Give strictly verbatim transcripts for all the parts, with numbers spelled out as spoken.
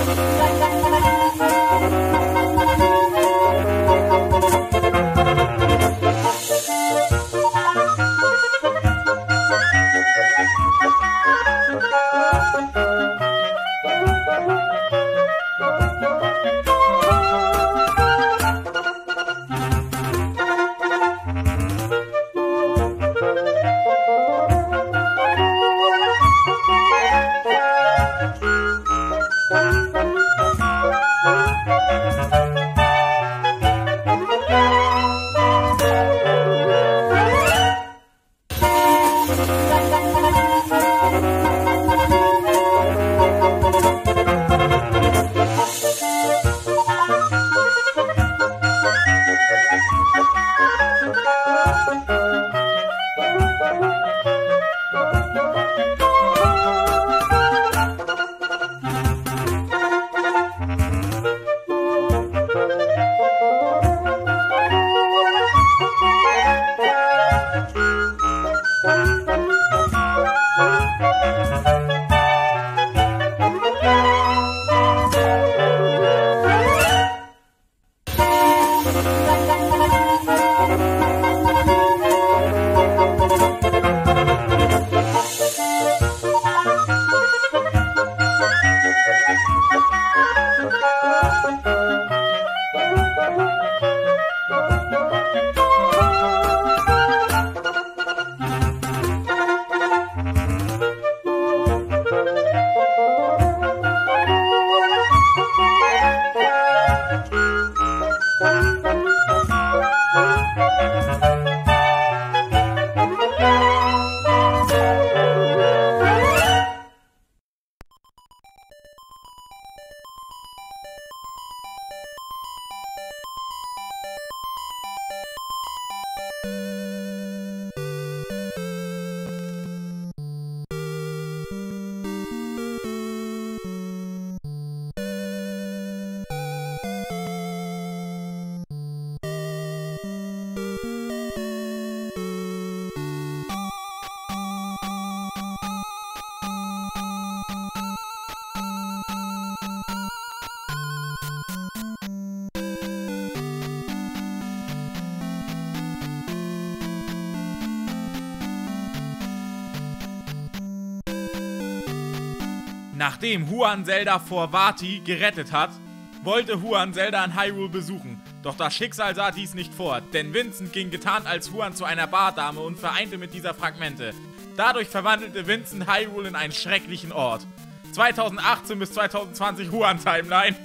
Nachdem Huan Zelda vor Vati gerettet hat, wollte Huan Zelda in Hyrule besuchen. Doch das Schicksal sah dies nicht vor, denn Vincent ging getarnt als Huan zu einer Bardame und vereinte mit dieser Fragmente. Dadurch verwandelte Vincent Hyrule in einen schrecklichen Ort. zweitausendachtzehn bis zweitausendzwanzig Huan-Timeline.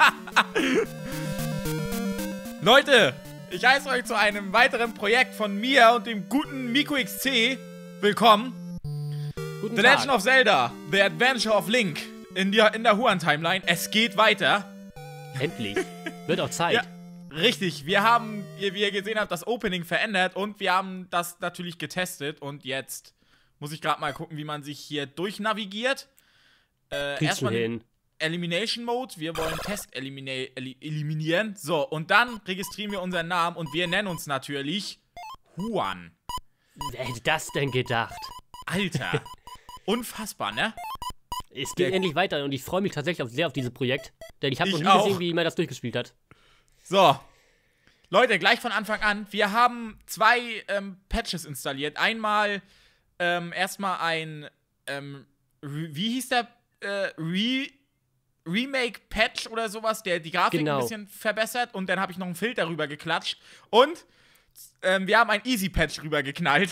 Leute, ich heiße euch zu einem weiteren Projekt von mir und dem guten Miku X C willkommen. Guten The Tag. Legend of Zelda, The Adventure of Link in der, in der Huan-Timeline. Es geht weiter. Endlich. Wird auch Zeit. Ja, richtig. Wir haben, wie ihr gesehen habt, das Opening verändert und wir haben das natürlich getestet. Und jetzt muss ich gerade mal gucken, wie man sich hier durchnavigiert. Äh, Kriegst du erstmal hin. Elimination Mode. Wir wollen Test elimina eli eliminieren. So, und dann registrieren wir unseren Namen und wir nennen uns natürlich Huan. Wer hätte das denn gedacht? Alter. Unfassbar, ne? Es geht Der- endlich weiter und ich freue mich tatsächlich auch sehr auf dieses Projekt. Denn ich habe noch Ich nie auch. gesehen, wie man das durchgespielt hat. So. Leute, gleich von Anfang an. Wir haben zwei ähm, Patches installiert. Einmal ähm, erstmal ein, ähm, Re wie hieß der? Äh, Re Remake-Patch oder sowas, der die Grafik Genau. ein bisschen verbessert. Und dann habe ich noch einen Filter rüber geklatscht. Und ähm, wir haben ein Easy-Patch rüber geknallt.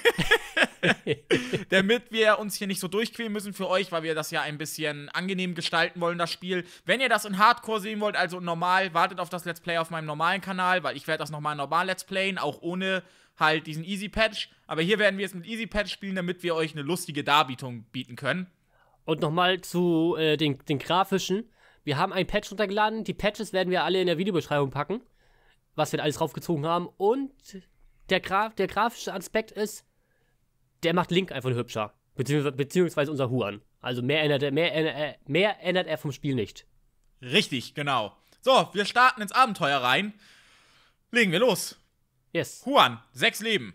Damit wir uns hier nicht so durchquälen müssen für euch, weil wir das ja ein bisschen angenehm gestalten wollen, das Spiel. Wenn ihr das in Hardcore sehen wollt, also normal, wartet auf das Let's Play auf meinem normalen Kanal, weil ich werde das nochmal normal Let's Playen, auch ohne halt diesen Easy Patch. Aber hier werden wir es mit Easy Patch spielen, damit wir euch eine lustige Darbietung bieten können. Und nochmal zu äh, den, den grafischen. Wir haben ein Patch runtergeladen. Die Patches werden wir alle in der Videobeschreibung packen. Was wir alles draufgezogen haben. Und der, Graf der grafische Aspekt ist, der macht Link einfach hübscher. Beziehungsweise, beziehungsweise unser Huan. Also mehr ändert, er, mehr, ändert, mehr ändert er vom Spiel nicht. Richtig, genau. So, wir starten ins Abenteuer rein. Legen wir los. Yes. Huan, sechs Leben.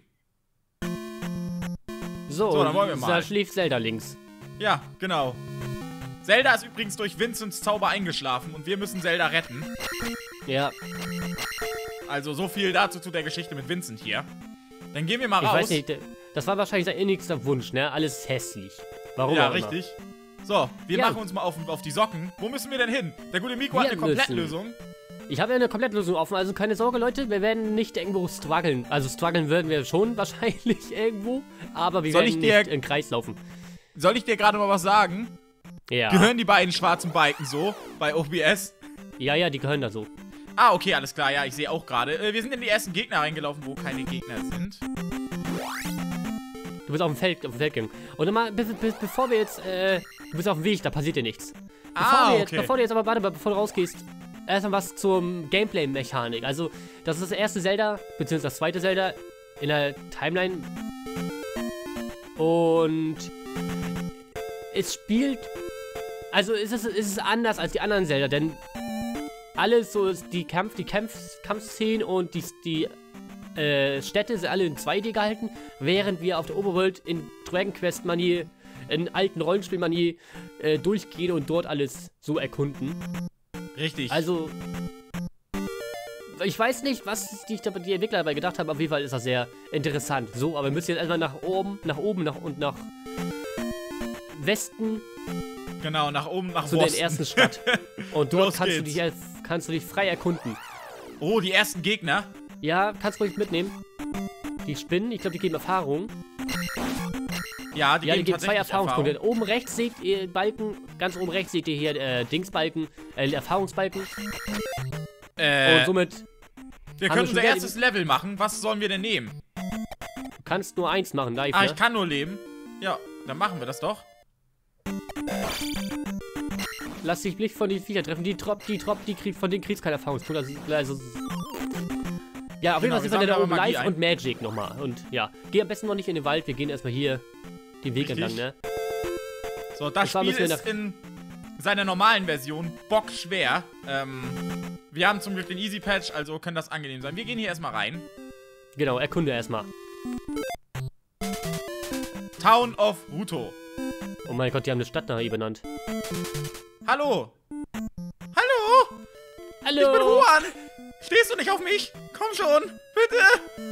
So, So, dann wollen wir da mal. schläft Zelda links. Ja, genau. Zelda ist übrigens durch Vincents Zauber eingeschlafen und wir müssen Zelda retten. Ja. Also so viel dazu zu der Geschichte mit Vincent hier. Dann gehen wir mal Ich raus. weiß nicht, das war wahrscheinlich sein innigster Wunsch, ne? Alles hässlich. Warum Ja, auch immer. richtig. So, wir Ja. machen uns mal auf, auf die Socken. Wo müssen wir denn hin? Der gute Miko hat Wir eine Komplettlösung. Ich habe ja eine Komplettlösung offen, also keine Sorge, Leute, wir werden nicht irgendwo strugglen. Also strugglen würden wir schon wahrscheinlich irgendwo, aber wir Soll werden ich dir- nicht im Kreis laufen. Soll ich dir gerade mal was sagen? Ja. Gehören die beiden schwarzen Balken so bei O B S? Ja, ja, die gehören da so. Ah, okay, alles klar. Ja, ich sehe auch gerade. Äh, wir sind in die ersten Gegner reingelaufen, wo keine Gegner sind. Du bist auf dem Feld, auf dem Feld gegangen. Und dann mal, be be bevor wir jetzt, äh, du bist auf dem Weg, da passiert dir nichts. Bevor, Ah, wir jetzt, okay. bevor du jetzt aber, warte mal, bevor du rausgehst, erstmal was zum Gameplay-Mechanik. Also, das ist das erste Zelda, beziehungsweise das zweite Zelda in der Timeline. Und es spielt, also ist es, ist es anders als die anderen Zelda, denn alles so ist die Kampf, die Kampf, Kampfszenen und die, die äh, Städte sind alle in zwei D gehalten, während wir auf der Overworld in Dragon Quest Manier, in alten Rollenspiel-Manier äh, durchgehen und dort alles so erkunden. Richtig. Also, ich weiß nicht, was die, die Entwickler dabei gedacht haben, auf jeden Fall ist das sehr interessant. So, aber wir müssen jetzt erstmal nach oben, nach oben nach, und nach Westen genau, nach oben, nach zu Osten. der ersten Stadt. Und dort Los kannst du, geht's. dich, als- kannst du dich frei erkunden. Oh, die ersten Gegner. Ja, kannst du ruhig mitnehmen. Die Spinnen, ich glaube, die geben Erfahrung. Ja, die Ja, die geben geben zwei tatsächlich Erfahrungspunkte. Erfahrung. Oben rechts seht ihr Balken, ganz oben rechts seht ihr hier äh, Dingsbalken, äh, Erfahrungsbalken. Äh, Und somit wir haben können wir unser schon erstes Level machen. Was sollen wir denn nehmen? kannst nur eins machen, live, Ah, ne? ich kann nur leben. Ja, dann machen wir das doch. Lass dich nicht von den Viechern treffen. Die Trop, die Trop, die kriegt von denen kriegst keine Erfahrungspunkte. Also, also ja, auf Genau, jeden Fall wir sind wir da sammeln oben aber Magie live ein. und Magic nochmal. Und ja, geh am besten noch nicht in den Wald. Wir gehen erstmal hier den Weg Richtig. entlang, ne? So, das Und zwar Spiel müssen wir ist nach- in seiner normalen Version bockschwer. Ähm, wir haben zum Glück den Easy Patch, also kann das angenehm sein. Wir gehen hier erstmal rein. Genau, erkunde erstmal. Town of Ruto. Oh mein Gott, die haben eine Stadt nach ihr benannt. Hallo. Hallo. Hallo! Ich bin Juan. Stehst du nicht auf mich? Komm schon. Bitte.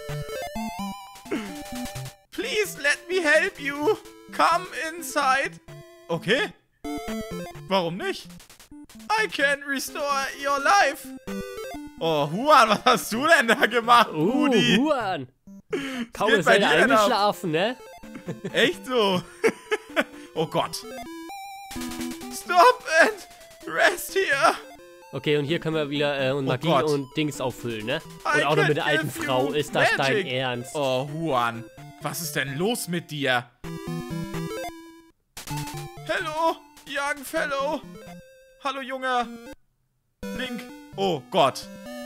Please let me help you. Come inside. Okay. Warum nicht? I can restore your life. Oh, Juan, was hast du denn da gemacht, Uh, Rudi? Juan! Kaum geht ist bei er dir denn ab? eingeschlafen, ne? Echt so? Oh Gott. Stop and rest here. Okay, und hier können wir wieder äh, und Oh Magie Gott. und Dings auffüllen, ne? I Und auch noch can mit der alten give Frau. you Ist das dein magic. Ernst? Oh, Juan. Was ist denn los mit dir? Hello, young fellow. Hallo, junger Link. Oh Gott.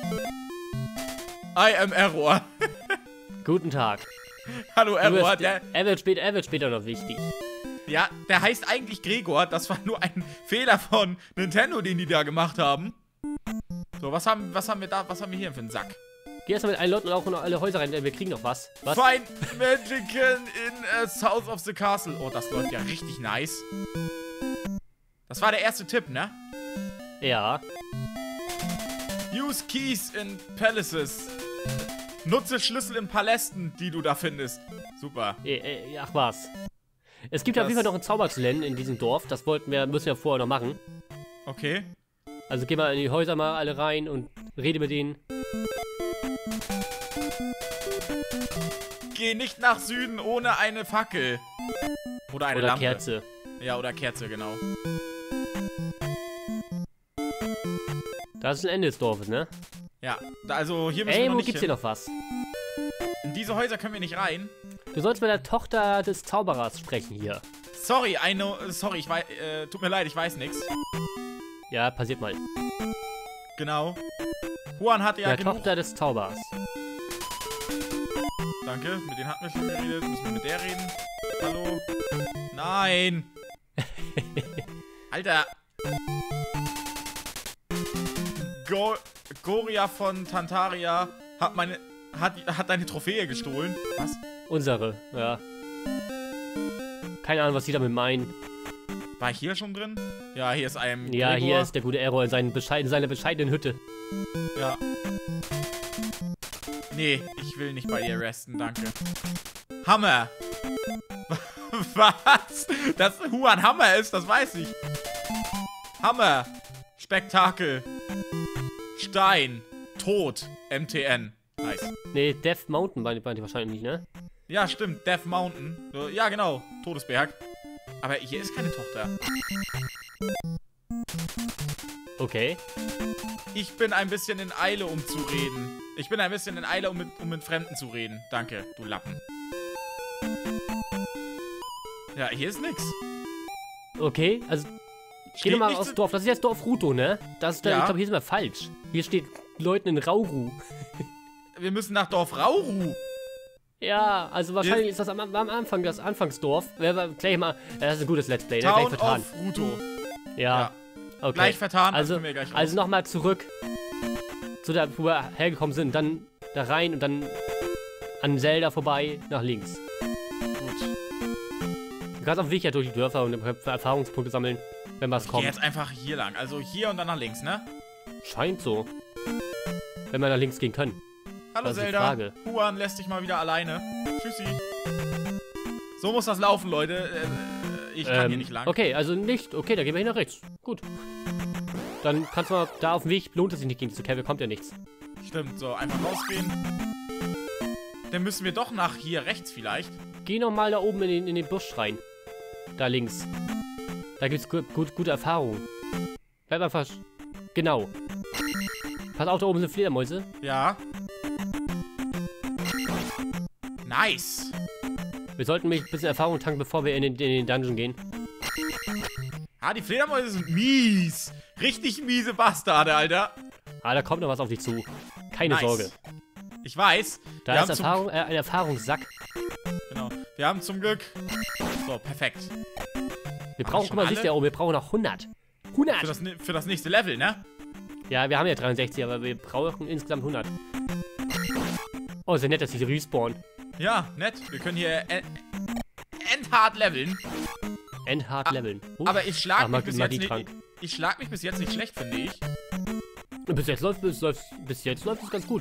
I am Error. Guten Tag. Hallo, Du Error. wirst- Der, er, wird später, er wird später noch wichtig. ja, der heißt eigentlich Gregor. Das war nur ein Fehler von Nintendo, den die da gemacht haben. So, was haben, was haben wir da? Was haben wir hier für einen Sack? Geh erstmal mit allen Leuten und auch in alle Häuser rein, denn wir kriegen noch was. Was? Find Magican in uh, South of the Castle. Oh, das läuft ja richtig nice. Das war der erste Tipp, ne? Ja. Use Keys in Palaces. Nutze Schlüssel in Palästen, die du da findest. Super. Äh, äh, ach was. Es gibt ja auf Das- jeden Fall noch einen Zauber zu lernen in diesem Dorf. Das wollten wir, müssen wir vorher noch machen. Okay. Also geh mal in die Häuser mal alle rein und rede mit denen. Geh nicht nach Süden ohne eine Fackel. Oder eine Oder Lampe. Kerze. Ja, oder Kerze, genau. Das ist ein Ende des Dorfes, ne? Ja, da- also hier müssen wir Ey, noch wo nicht gibt's hin. hier noch was? In diese Häuser können wir nicht rein. Du sollst mit der Tochter des Zauberers sprechen hier. Sorry, I know, sorry, ich weiß, äh, tut mir leid, ich weiß nichts. Ja, passiert mal. Genau. Juan hat ja der genug. Tochter des Zauberers. Danke, mit denen hatten wir schon geredet. Müssen wir mit der reden? Hallo? Nein! Alter! Go Goria von Tantaria hat meine. Hat, hat deine Trophäe gestohlen. Was? Unsere, ja. Keine Ahnung, was die damit meinen. War ich hier schon drin? Ja, hier ist ein Ja, Gregor. hier ist der gute Errol in, seinen bescheiden, seiner bescheidenen Hütte. Ja. Nee, ich will nicht bei dir resten, danke. Hammer. Was? Dass Huan Hammer ist, das weiß ich. Hammer. Spektakel. Stein. Tod. M T N. Nice. Nee, Death Mountain meinte meinte wahrscheinlich nicht, ne? Ja, stimmt. Death Mountain. So, ja, genau. Todesberg. Aber hier ist keine Tochter. Okay. Ich bin ein bisschen in Eile, um zu reden. Ich bin ein bisschen in Eile, um mit, um mit Fremden zu reden. Danke, du Lappen. Ja, hier ist nix. Okay, also geh Steht nochmal nicht aufs so- Dorf. Das ist jetzt Dorf Ruto, ne? Das ist, da, Ja. ich glaube, hier sind wir falsch. Hier steht Leuten in Rauru. Wir müssen nach Dorf Rauru. Ja, also wahrscheinlich ist das am, am Anfang das Anfangsdorf. Wer war gleich mal. Das ist ein gutes Let's Play, ne? Gleich Town vertan. of Ruto. Ja. Ja. Okay. Gleich vertan, Also, können wir gleich raus. also nochmal zurück zu der, wo wir hergekommen sind. Dann da rein und dann an Zelda vorbei nach links. Gut. Du kannst auf dem Weg ja durch die Dörfer und Erfahrungspunkte sammeln, wenn was Ich kommt. geh jetzt einfach hier lang. Also hier und dann nach links, ne? Scheint so. Wenn wir nach links gehen können. Hallo Das ist die Zelda. Frage. Huan lässt dich mal wieder alleine. Tschüssi. So muss das laufen, Leute. Äh, ich kann Ähm, hier nicht lang. Okay, also nicht. Okay, da gehen wir hier nach rechts. Gut. Dann kannst du mal da auf dem Weg, lohnt es sich nicht gegen zu kämpfen, kommt ja nichts. Stimmt, so, einfach rausgehen. Dann müssen wir doch nach hier rechts vielleicht. Geh noch mal da oben in den, in den Busch rein. Da links. Da gibt's gut, gut, gute Erfahrungen. Bleib einfach. sch- Genau. Pass auf, da oben sind Fledermäuse. Ja. Nice. Wir sollten mich ein bisschen Erfahrung tanken, bevor wir in den, in den Dungeon gehen. Ah, die Fledermäuse sind mies. Richtig miese Bastarde, Alter. Ah, da kommt noch was auf dich zu. Keine Nice. Sorge. Ich weiß. Da wir ist haben zum- Erfahrung, äh, ein Erfahrungssack. Genau. Wir haben zum Glück... So, perfekt. Wir Haben brauchen, wir guck mal, schon siehst du ja oben, wir brauchen noch hundert. hundert! Für das, ne- für das nächste Level, ne? Ja, wir haben ja dreiundsechzig, aber wir brauchen insgesamt hundert. Oh, sehr nett, dass sie respawnen. Ja, nett. Wir können hier en endhart leveln. Endhard Ah, leveln. Uh, Aber ich schlag Ah, mich Mag- bis jetzt nicht... Magietrank. Ich schlag mich bis jetzt nicht schlecht, finde ich. bis jetzt läuft bis, läuft, bis jetzt läuft es ganz gut.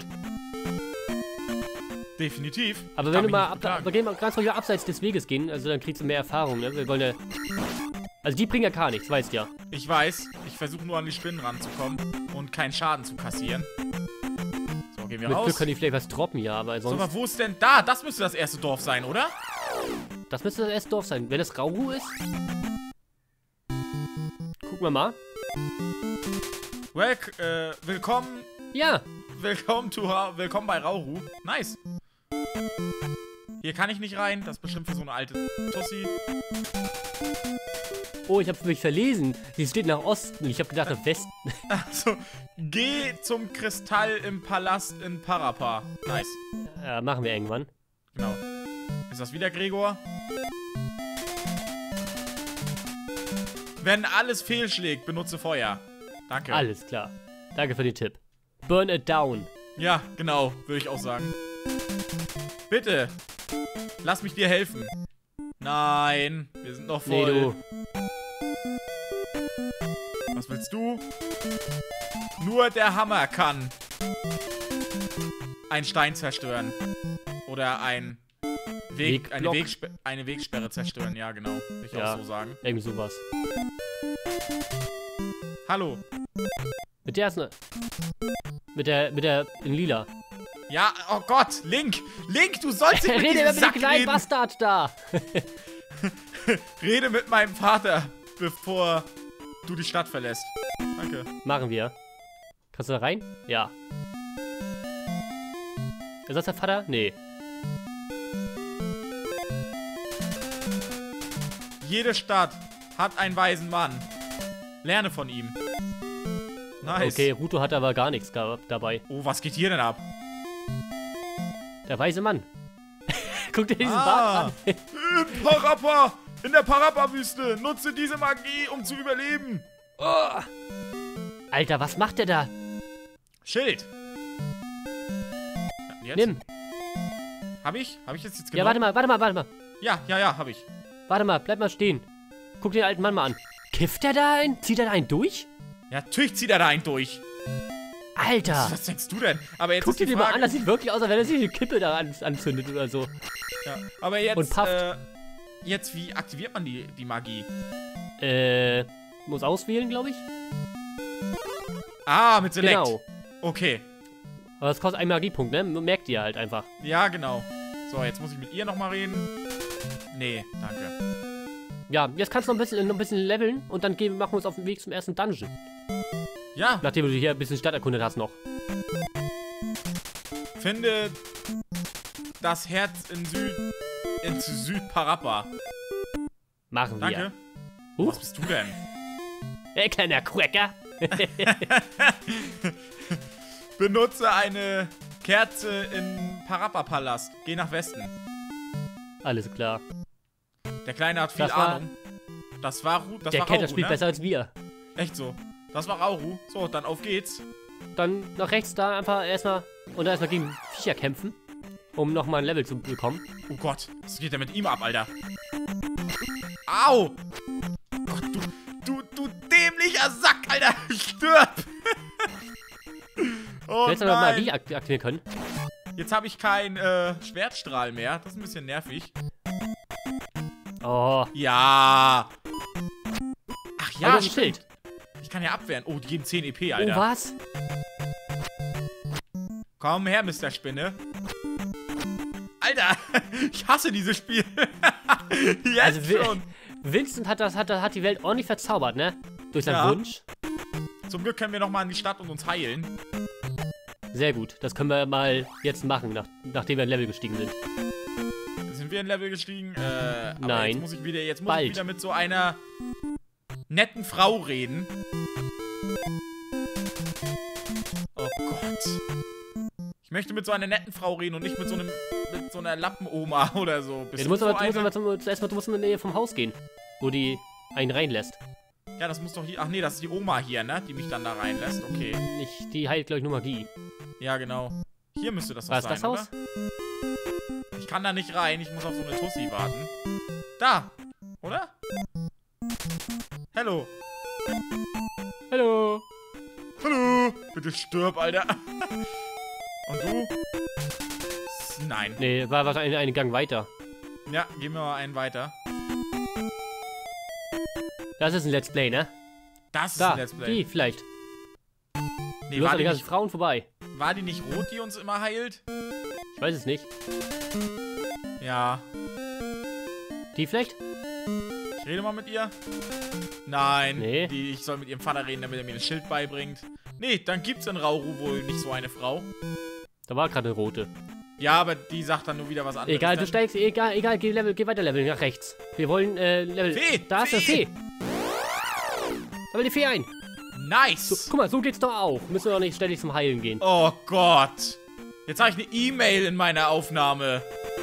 Definitiv. Aber Ich wenn kann du mich mal, nicht ab, beklagen. aber gehen wir ganz ruhig abseits des Weges gehen, also dann kriegst du mehr Erfahrung, ne? Wir wollen ja... Also die bringen ja gar nichts, weißt ja. Ich weiß. Ich versuche nur an die Spinnen ranzukommen und keinen Schaden zu kassieren. So, gehen wir Mit Glück raus. können die vielleicht was droppen, ja, aber So, sonst... aber wo ist denn da? Das müsste das erste Dorf sein, oder? Das müsste das erste Dorf sein. Wenn es Rauru ist... Gucken wir mal. Well, äh, willkommen, Ja, willkommen, to Ra willkommen bei Rauru. Nice. Hier kann ich nicht rein. Das ist bestimmt für so eine alte Tussi. oh, ich habe mich verlesen. Sie steht nach Osten. Ich habe gedacht nach Westen. Also, geh zum Kristall im Palast in Parapa. Nice. Ja, machen wir irgendwann. Genau. Ist das wieder Gregor? Wenn alles fehlschlägt, benutze Feuer. Danke. Alles klar. Danke für den Tipp. Burn it down. Ja, genau, würde ich auch sagen. Bitte, lass mich dir helfen. Nein, wir sind noch Nee, voll. du. Was willst du? Nur der Hammer kann einen Stein zerstören. Oder ein Weg, eine, Wegblock. Wegspe eine Wegsperre zerstören. Ja, genau. Würde ich Ja. auch so sagen. Irgendwie sowas. Hallo. Mit der ist ne... Mit der, mit der, in lila. Ja, oh Gott, Link. Link, du sollst nicht mit Rede diesem mit dem Sack kleinen reden. Bastard da. Rede mit meinem Vater, bevor du die Stadt verlässt. Danke. Machen wir. Kannst du da rein? Ja. Ist das der Vater? Nee. Jede Stadt hat einen weisen Mann. Lerne von ihm. Nice. Okay, Ruto hat aber gar nichts gehabt dabei. Oh, was geht hier denn ab? Der weise Mann. Guck dir diesen Ah. Bart an. In Parappa! In der Parappa-Wüste! Nutze diese Magie, um zu überleben! Oh. Alter, was macht der da? Schild! Ja, jetzt? Nimm. Hab ich? Hab ich jetzt jetzt Ja, warte mal, warte mal, warte mal. Ja, ja, ja, hab ich. Warte mal, bleib mal stehen. Guck dir den alten Mann mal an. Kifft der da ein? Zieht er da einen durch? Ja, natürlich zieht er da einen durch. Alter. Was, was denkst du denn? Aber jetzt Guck ist die dir den mal Frage... an, das sieht wirklich aus, als wenn er sich eine Kippe da an, anzündet oder so. Ja, aber jetzt, Und pafft. äh, jetzt, wie aktiviert man die, die Magie? Äh, muss auswählen, glaube ich. Ah, mit Select. Genau. Okay. Aber das kostet einen Magiepunkt, ne? Merkt ihr halt einfach. Ja, genau. So, jetzt muss ich mit ihr nochmal reden. Nee, danke. Ja, jetzt kannst du noch ein bisschen, noch ein bisschen leveln und dann gehen, machen wir uns auf den Weg zum ersten Dungeon. Ja. Nachdem du hier ein bisschen Stadt erkundet hast noch. Finde das Herz in Süd... in Südparappa. Machen wir. Danke. Huch. Was bist du denn? Hey, kleiner Cracker. Benutze eine Kerze im Parappa-Palast. Geh nach Westen. Alles klar. Der Kleine hat viel Das war- Ahnung. Das war Ru das Der war kennt das Rauru, Spiel ne? besser als wir. Echt so. Das war Rauru. So, dann auf geht's. Dann nach rechts da einfach erstmal und dann erstmal gegen Viecher kämpfen, um nochmal ein Level zu bekommen. Oh Gott, was geht denn mit ihm ab, Alter? Au! Gott, du, du, du dämlicher Sack, Alter! Stirb! Oh Du hättest aber nein! Magie akt aktivieren können. Jetzt habe ich keinen äh, Schwertstrahl mehr. Das ist ein bisschen nervig. Oh, Ja! Ach ja, ja, ein stimmt. Schild. Ich kann ja abwehren. Oh, die geben zehn E P, Oh, Alter. was? Komm her, Mister Spinne. Alter, ich hasse dieses Spiel. Jetzt Also, Wi- schon. Vincent hat, das, hat, hat die Welt ordentlich verzaubert, ne? Durch seinen Ja. Wunsch. Zum Glück können wir nochmal in die Stadt und uns heilen. Sehr gut. Das können wir mal jetzt machen, nach, nachdem wir ein Level gestiegen sind. Sind wir ein Level gestiegen? Äh, aber Nein. Jetzt muss ich wieder, jetzt muss Bald. ich wieder mit so einer netten Frau reden. Oh Gott. Ich möchte mit so einer netten Frau reden und nicht mit so einem, mit so einer Lappenoma oder so. Bist Ja, du musst so aber, du musst eine? aber zum, zuerst mal du musst in der Nähe vom Haus gehen, wo die einen reinlässt. Ja, das muss doch hier. Ach nee, das ist die Oma hier, ne? Die mich dann da reinlässt. Okay. Nicht, die heilt, glaube ich, nur Magie. Ja, genau. Hier müsste das doch War es sein, das Haus? oder? Ich kann da nicht rein. Ich muss auf so eine Tussi warten. Da. Oder? Hello. Hallo. Hallo. Bitte stirb, Alter. Und du? S- Nein. Nee, war wahrscheinlich einen Gang weiter. Ja, gehen wir mal einen weiter. Das ist ein Let's Play, ne? Das ist Da, ein Let's Play. die vielleicht. Nee, Du war hast an die, die ganzen nicht, Frauen vorbei. war die nicht rot, die uns immer heilt? Ich weiß es nicht. Ja. Die vielleicht? Ich rede mal mit ihr. Nein. Nee. Die, ich soll mit ihrem Vater reden, damit er mir ein Schild beibringt. Nee, dann gibt's in Rauru wohl nicht so eine Frau. Da war gerade eine rote. Ja, aber die sagt dann nur wieder was anderes. Egal, du Dann- steigst, egal, egal, geh, Level, geh weiter Level, nach rechts. Wir wollen, äh, Level. Fee, Da ist eine Fee. Fee. Sammel die Fee ein. Nice! So, guck mal, so geht's doch auch. Müssen wir doch nicht ständig zum Heilen gehen. Oh Gott! Jetzt habe ich eine E-Mail in meiner Aufnahme.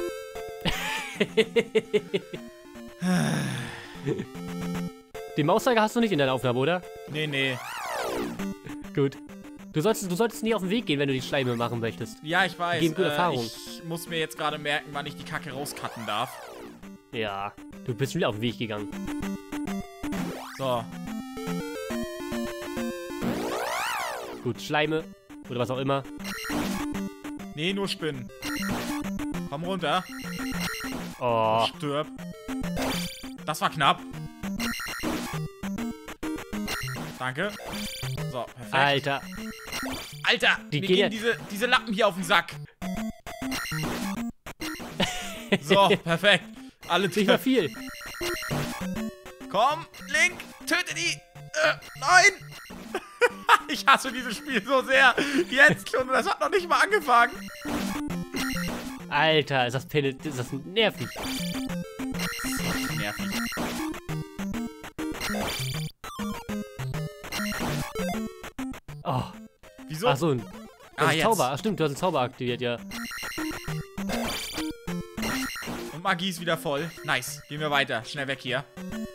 Den Mauszeiger hast du nicht in deiner Aufnahme, oder? Nee, nee. Gut. Du solltest, du solltest nie auf den Weg gehen, wenn du die Schleime machen möchtest. Ja, ich weiß. Geben gute äh, Erfahrung. Ich muss mir jetzt gerade merken, wann ich die Kacke rauscutten darf. Ja. Du bist schon wieder auf den Weg gegangen. So. Gut, Schleime. Oder was auch immer. Nee, nur Spinnen. Komm runter. Oh. Stirb. Das war knapp. Danke. So, perfekt. Alter. Alter, Die mir gehen ja- gehen diese, diese Lappen hier auf den Sack. So, perfekt. Alle Nicht mehr viel. Komm, Link, töte die. Äh, nein. Ich hasse dieses Spiel so sehr. Jetzt schon, das hat noch nicht mal angefangen. Alter, ist das, Penne, ist das nervig. Nervig. Oh. Wieso? Ach so, ein Ah, ah, jetzt. Zauber. Ach stimmt, du hast einen Zauber aktiviert, ja. Und Magie ist wieder voll. Nice. Gehen wir weiter. Schnell weg hier.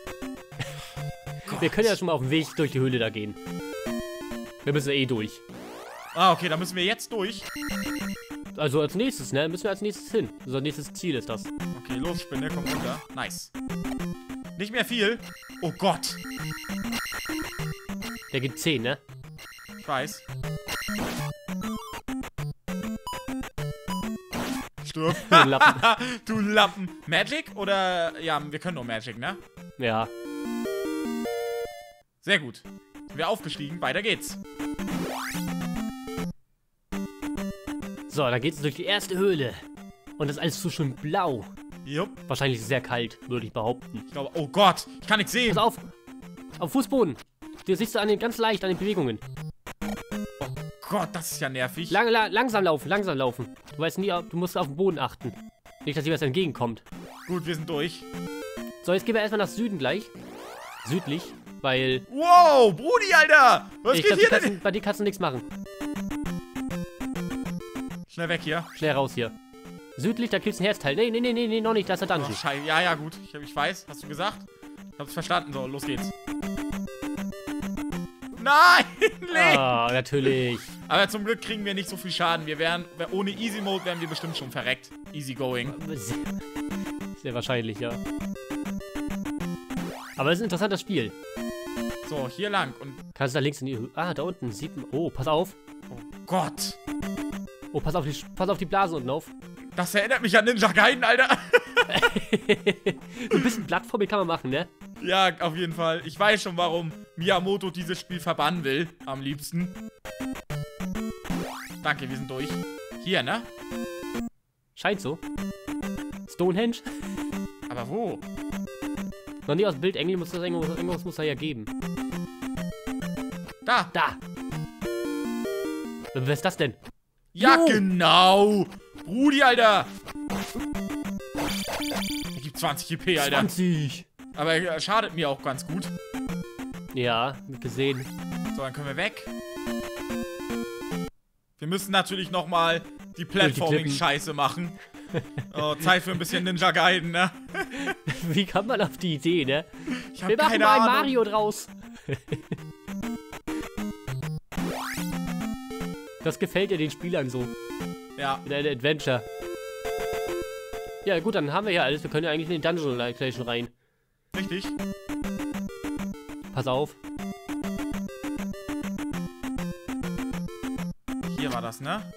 Wir können ja schon mal auf dem Weg durch die Höhle da gehen. Wir müssen ja eh durch. Ah, okay, da müssen wir jetzt durch. Also als nächstes, ne? Müssen wir als nächstes hin. Unser nächstes Ziel ist das. Okay, los, Spinne, komm runter. Nice. Nicht mehr viel. Oh Gott. Der gibt zehn, ne? Ich weiß. Stirb. Du Lappen. Du Lappen. Magic oder... Ja, wir können nur Magic, ne? Ja. Sehr gut. Sind wir aufgestiegen. Weiter geht's. So, dann geht's durch die erste Höhle. Und das ist alles so schön blau. Jupp. Wahrscheinlich sehr kalt, würde ich behaupten. Ich glaube... Oh Gott. Ich kann nichts sehen. Pass auf. Auf Fußboden. Das siehst du an den, ganz leicht an den Bewegungen. Oh Gott, das ist ja nervig. Lang, la langsam laufen, langsam laufen. Du weißt nie, du musst auf den Boden achten. Nicht, dass dir was entgegenkommt. Gut, wir sind durch. So, jetzt gehen wir erstmal nach Süden gleich. Südlich, weil... Wow, Brudi, Alter. Was ich geht glaub, hier kannst, denn? bei dir kannst du nichts machen. Schnell weg hier. Schnell raus hier. Südlich, da gibt's ein Herzteil. Nee, nee, nee, nee, nee, noch nicht, da ist der Oh, Dungeon. Scheiße. Ja, ja, gut. Ich, ich weiß. Hast du gesagt? Ich hab's verstanden. So, los geht's. Nein! Nee! Ah, natürlich. Aber zum Glück kriegen wir nicht so viel Schaden. Wir wären, ohne Easy Mode wären wir bestimmt schon verreckt. Easy going. Sehr, sehr wahrscheinlich, ja. Aber es ist ein interessantes Spiel. So, hier lang. Und, Kannst du da links in die Höhe... Ah, da unten sieht man... Oh, pass auf. oh Gott. Oh, pass auf die, pass auf die Blasen unten auf. Das erinnert mich an Ninja Gaiden, Alter. So ein bisschen Plattforming kann man machen, ne? Ja, auf jeden Fall. Ich weiß schon, warum Miyamoto dieses Spiel verbannen will. Am liebsten. Danke, wir sind durch. Hier, ne? Scheint so. Stonehenge? Aber wo? Noch nie aus dem Bild, Engel muss das irgendwas, irgendwas muss da ja geben. Da. Da! Wer ist das denn? Ja, Jo. genau. Brudi, Alter. Der gibt zwanzig E P, Alter. zwanzig! Aber er schadet mir auch ganz gut. Ja, gesehen. So, dann können wir weg. Wir müssen natürlich nochmal die Platforming-Scheiße machen. Oh, Zeit für ein bisschen Ninja Gaiden, ne? Wie kann man auf die Idee, ne? Ich hab Wir machen keine mal ein Ahnung. Mario draus. Das gefällt ja den Spielern so. Ja, In ein Adventure. Ja, gut, dann haben wir ja alles. Wir können ja eigentlich in den Dungeon gleich schon rein. richtig. Pass auf. Hier war das, ne?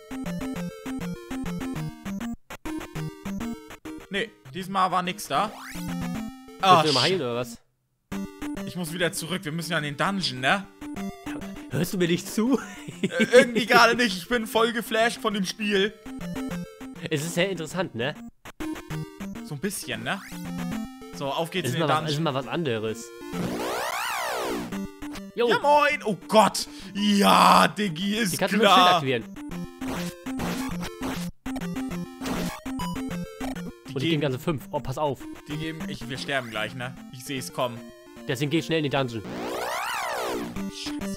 Nee, diesmal war nix da. Willst Ah, du mal heilen oder was? ich muss wieder zurück. Wir müssen ja in den Dungeon, ne? Hörst du mir nicht zu? Äh, irgendwie gerade nicht. Ich bin voll geflasht von dem Spiel. Es ist sehr interessant, ne? So ein bisschen, ne? So, auf geht's Es ist, in den mal was, es ist Dungeon. mal was anderes. Jo, Ja, moin! Oh Gott! Ja, Diggi, ist die kannst du mit dem Schild klar. aktivieren. Die Und die geben geben, ganze fünf. Oh, pass auf. die geben, ich, wir sterben gleich, ne? Ich sehe es kommen. Deswegen geh schnell in den Dungeon. Scheiße.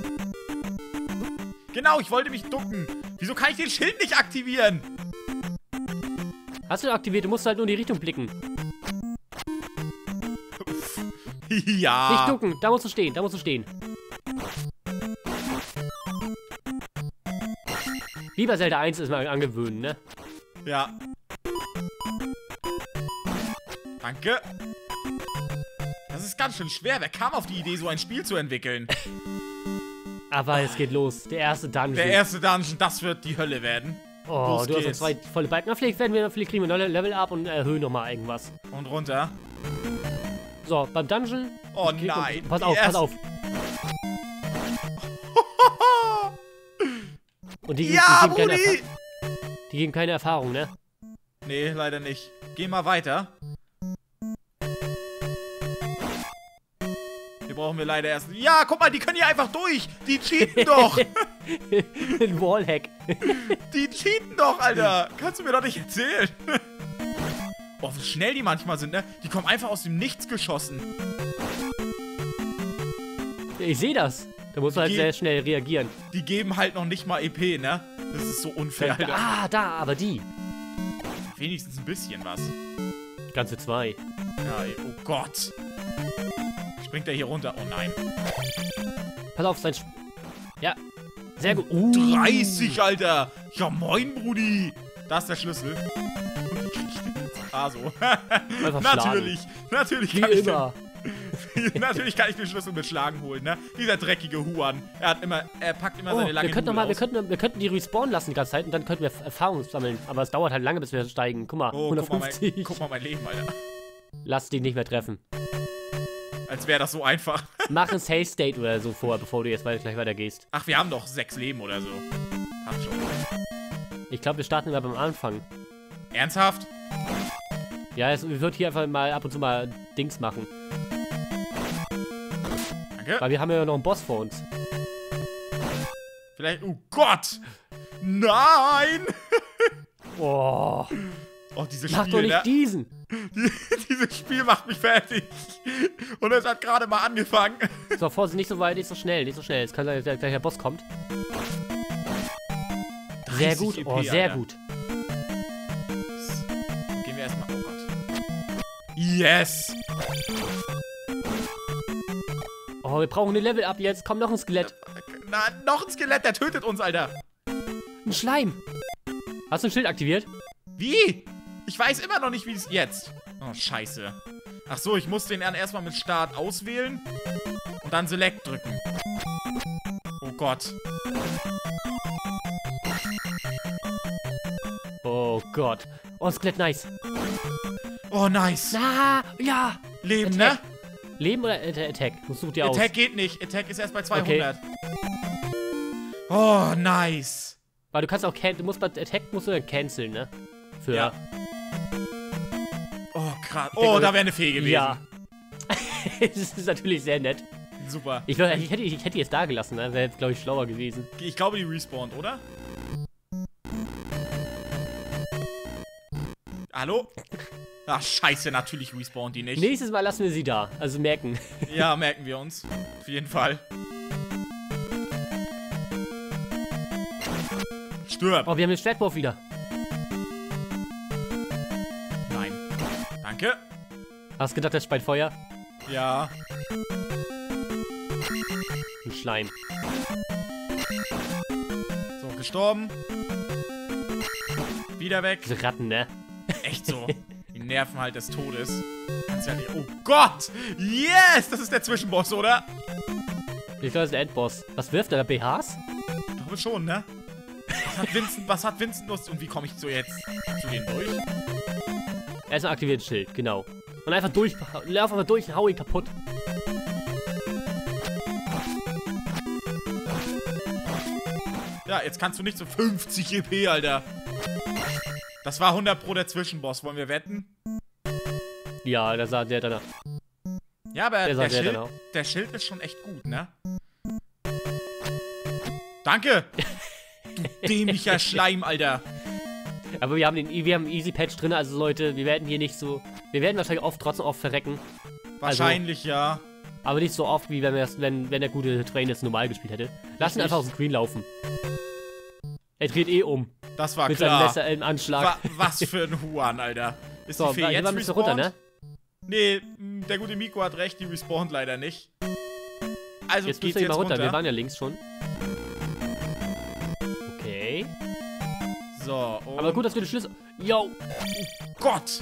Genau, ich wollte mich ducken. Wieso kann ich den Schild nicht aktivieren? Hast du aktiviert? Du musst halt nur in die Richtung blicken. Ja. Nicht ducken, da musst du stehen, da musst du stehen. Wie bei Zelda eins ist man angewöhnen, ne? Ja. Danke. Das ist ganz schön schwer. Wer kam auf die Idee, so ein Spiel zu entwickeln? Aber es geht los. Der erste Dungeon. Der erste Dungeon, das wird die Hölle werden. oh, los du hast noch geht's. zwei volle Balken. Na, vielleicht, werden wir, vielleicht kriegen wir ein Level up und erhöhen nochmal irgendwas. Und runter. So, beim Dungeon. Oh klick und- nein. Pass die auf, pass erste- auf. Und die, Ja, die, geben keine Brudi! Erfa- die geben keine Erfahrung, ne? Nee, leider nicht. Geh mal weiter. Hier brauchen wir leider erst... Ja, guck mal, die können hier einfach durch. Die cheaten doch. Ein Wallhack. Die cheaten doch, Alter. Kannst du mir doch nicht erzählen. Boah, wie schnell die manchmal sind, ne? Die kommen einfach aus dem Nichts geschossen. Ich sehe das. Da muss man halt Die- sehr schnell reagieren. Die geben halt noch nicht mal E P, ne? Das ist so unfair, Alter. Ah, da, aber die. Wenigstens ein bisschen was. Ganze zwei. Ja, ey, oh Gott. Springt er hier runter? Oh nein. Pass auf, sein... Sp ja. Sehr gut. Uh. dreißig, Alter. Ja, moin, Brudi. Da ist der Schlüssel. Und wie krieg ich den jetzt Ah, so. Einfach natürlich, natürlich Wie kann ich immer. den, natürlich kann ich den Schlüssel mit Schlagen holen, ne? Dieser dreckige Huan. Er hat immer, er packt immer Oh, seine lange wir könnten, noch Nudel mal, wir, aus. könnten, wir könnten die respawnen lassen die ganze Zeit und dann könnten wir Erfahrung sammeln. Aber es dauert halt lange, bis wir steigen. Guck mal, Oh, guck mal, hundertfünfzig. mein, guck mal mein Leben, Alter. Lass dich nicht mehr treffen. Als wäre das so einfach. Mach ein Safe State oder so vor, bevor du jetzt weiter, gleich weitergehst. Ach, wir haben doch sechs Leben oder so. Hab schon. Ich glaube, wir starten immer beim Anfang. Ernsthaft? Ja, es wird hier einfach mal ab und zu mal Dings machen. Danke. Weil wir haben ja noch einen Boss vor uns. Vielleicht. Oh Gott! Nein! Oh, Oh, dieses mach Spiel, doch nicht ne? diesen. Dieses Spiel macht mich fertig. Und es hat gerade mal angefangen. So, Vorsicht, nicht so weit, nicht so schnell, nicht so schnell. Es kann sein, dass gleich der Boss kommt. Sehr dreißig gut, E P, oh, sehr Alter. gut. Gehen wir erstmal. Oh Gott. Yes! Oh, wir brauchen ein Level-Up jetzt. Komm, noch ein Skelett. Na, noch ein Skelett, der tötet uns, Alter. Ein Schleim. Hast du ein Schild aktiviert? Wie? Ich weiß immer noch nicht, wie es jetzt. Oh, scheiße. Ach so, ich muss den dann erstmal mit Start auswählen und dann Select drücken. Oh Gott. Oh Gott. Oh, Skelett, nice. Oh, nice. Na, ja. Leben, Attack. ne? Leben oder Atta- Attack? Du such dir aus. Attack geht nicht. Attack ist erst bei zweihundert. Oh, nice. Weil du kannst auch can du musst bei Attack musst du dann canceln, ne? Für Ja. Oh, krass. Oh, da wäre eine Fee gewesen. Ja. Das ist natürlich sehr nett. Super. Ich, glaub, ich, hätte, ich hätte die jetzt da gelassen, ne? Wäre, glaube ich, schlauer gewesen. Ich glaube, die respawnt, oder? Hallo? Ach, scheiße, natürlich respawnt die nicht. Nächstes Mal lassen wir sie da. Also merken. Ja, merken wir uns. Auf jeden Fall. Stirb. Oh, wir haben den Schwertwurf wieder. Nein. Danke. Hast du gedacht, das speit Feuer? Ja. Ein Schleim. So, gestorben. Wieder weg. Diese Ratten, ne? Echt so. Die Nerven halt des Todes. Kannst ja nicht. Oh Gott! Yes! Das ist der Zwischenboss, oder? Ich glaube, das ist der Endboss. Was wirft er da? B Hs? Ich glaube schon, ne? Was hat Vincent, was hat Vincent Lust? Und wie komme ich so jetzt zu denen durch? Erstmal aktiviert Schild, genau. Und einfach durch. Lauf einfach durch und hau ihn kaputt. Ja, jetzt kannst du nicht so fünfzig E P, Alter. Das war hundert Pro der Zwischenboss. Wollen wir wetten? Ja, da sah der danach. Ja, aber Der sah der, sehr Schild, danach. der Schild ist schon echt gut, ne? Danke! Du dämlicher Schleim, Alter. Aber wir haben den wir haben einen Easy Patch drin, also Leute, wir werden hier nicht so. Wir werden wahrscheinlich oft trotzdem oft verrecken. Wahrscheinlich, ja. Aber nicht so oft, wie wenn, wir das, wenn, wenn der gute Train das normal gespielt hätte. Lass ihn Richtig. einfach aus dem Screen laufen. Er dreht eh um. Das war Mit seinem klar. Messer im Anschlag. Wa was für ein Huan, Alter. Ist So, die Fee hier jetzt war ein bisschen respawned? runter, ne? Nee, mh, der gute Miko hat recht, die respawnt leider nicht. Also Jetzt geht's müssen wir jetzt mal runter. runter. Wir waren ja links schon. Okay. So, und Aber gut, dass wir den Schlüssel. Yo! Gott!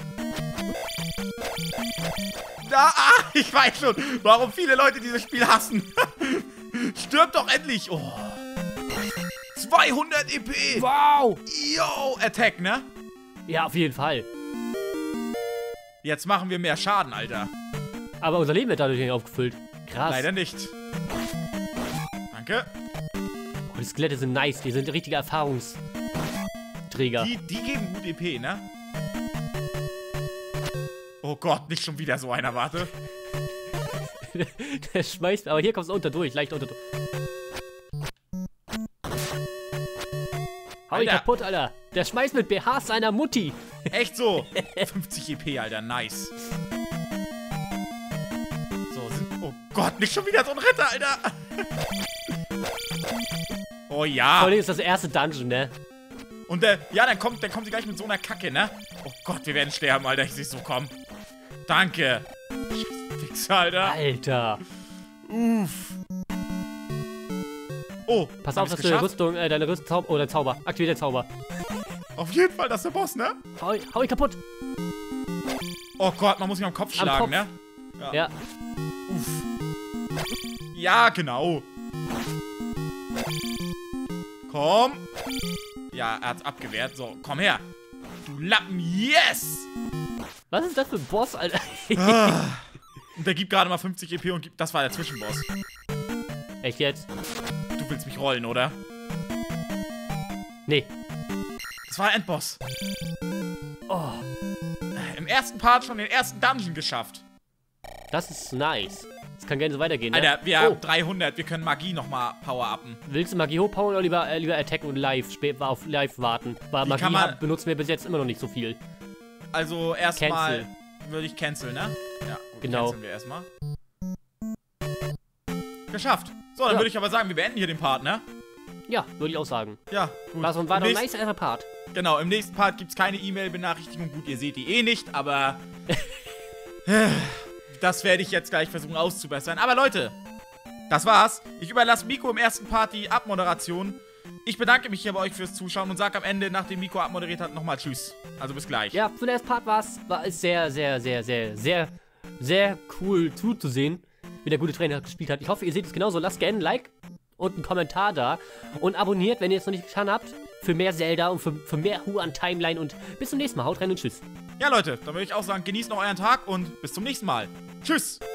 Da, ah, ich weiß schon, warum viele Leute dieses Spiel hassen. Stirb doch endlich! Oh. zweihundert E P! Wow! Yo, Attack, ne? Ja, auf jeden Fall. Jetzt machen wir mehr Schaden, Alter. Aber unser Leben wird dadurch nicht aufgefüllt. Krass. Leider nicht. Danke. Oh, die Skelette sind nice. Die sind richtige Erfahrungsträger. Die, die geben gut E P, ne? Oh Gott, nicht schon wieder so einer, warte. Der schmeißt. Aber hier kommst du unter durch. Leicht unter durch. Hau ihn Alter. kaputt, Alter. Der schmeißt mit B Hs seiner Mutti. Echt so. fünfzig E P, Alter, nice. So, sind... Oh Gott, nicht schon wieder so ein Ritter, Alter. Oh ja. Vor allem ist das erste Dungeon, ne? Und der, ja, dann kommt, dann kommt sie gleich mit so einer Kacke, ne? Oh Gott, wir werden sterben, Alter. Ich seh's so kommen. Danke. Scheiß Wichser, Alter. Alter. Uff. Oh, Pass hab auf, ich's dass du deine geschafft? Rüstung, äh, deine Rüstung, Zauber, oder Zauber. Aktivier den Zauber. Auf jeden Fall, das ist der Boss, ne? Hau, ihn- hau ihn kaputt. Oh Gott, man muss mich am Kopf Am schlagen, Kopf. ne? Ja. ja. Uff. Ja, genau. Komm. Ja, er hat's abgewehrt. So, komm her. Du Lappen, yes! Was ist das für ein Boss, Alter? Ah. Und der gibt gerade mal fünfzig E P und gibt... Das war der Zwischenboss. Echt jetzt? Du willst mich rollen, oder? Nee. Das war der Endboss. Oh. Im ersten Part schon den ersten Dungeon geschafft. Das ist nice. Das kann gerne so weitergehen, ne? Alter, wir oh. haben dreihundert. Wir können Magie nochmal power-uppen. Willst du Magie hochpowern oder lieber, äh, lieber Attack und Live, spät, auf Live warten? Weil Wie Magie kann man- hab, benutzen wir bis jetzt immer noch nicht so viel. Also erstmal Cancel. würde ich canceln, ne? Ja, gut, Genau. canceln wir erstmal. Geschafft. So, dann Ja. würde ich aber sagen, wir beenden hier den Part, ne? Ja, würde ich auch sagen. Ja, gut. War so ein war Im doch ein nächsten- nice erster Part. Genau, im nächsten Part gibt es keine E-Mail-Benachrichtigung. Gut, ihr seht die eh nicht, aber das werde ich jetzt gleich versuchen auszubessern. Aber Leute, das war's. Ich überlasse Miko im ersten Part die Abmoderation. Ich bedanke mich hier bei euch fürs Zuschauen und sage am Ende, nachdem Miko abmoderiert hat, nochmal Tschüss. Also bis gleich. Ja, für den ersten Part war's, war es sehr, sehr, sehr, sehr, sehr, sehr cool zuzusehen, wie der gute Trainer gespielt hat. Ich hoffe, ihr seht es genauso. Lasst gerne ein Like und einen Kommentar da. Und abonniert, wenn ihr es noch nicht getan habt, für mehr Zelda und für, für mehr Huan-Timeline. Und bis zum nächsten Mal. Haut rein und tschüss. Ja, Leute, dann würde ich auch sagen, genießt noch euren Tag und bis zum nächsten Mal. Tschüss.